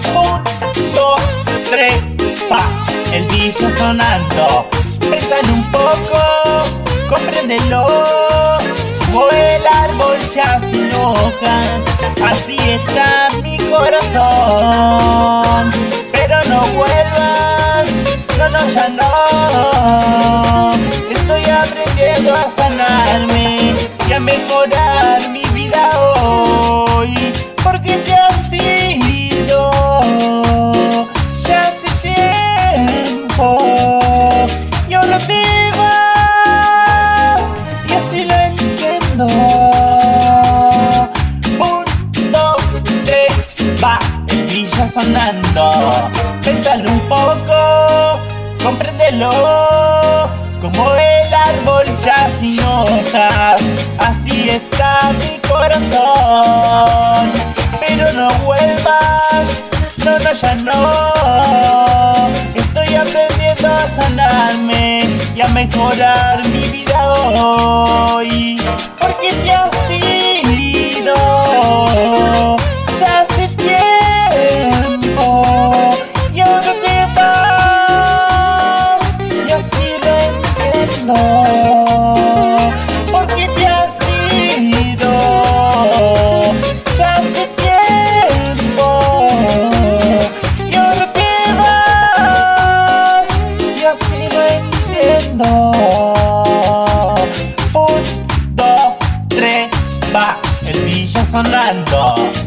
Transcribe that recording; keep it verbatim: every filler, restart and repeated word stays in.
Un, dos, tres, pa, el bicho sonando. Pensalo un poco, compréndelo. Como el árbol ya sin hojas, así está mi corazón. Pero no vuelvas, no, no, ya no. Estoy aprendiendo a sanarme y a mejorar mi vida hoy. Porque te has ido ya hace tiempo y ahora te vas, y así lo entiendo. Un, dos, tres, va, el villa sonando. Pénsalo un poco, compréndelo. Como el árbol ya sin hojas, así está mi corazón. Pero no vuelvas, no, no, ya no. Estoy aprendiendo a sanarme y a mejorar mi vida hoy. Porque te has ido ya hace tiempo y ahora te vas, y así lo entiendo. Porque te has ido ya hace tiempo y ahora te vas, y así lo entiendo. Un, dos, tres, va, el villa sonando.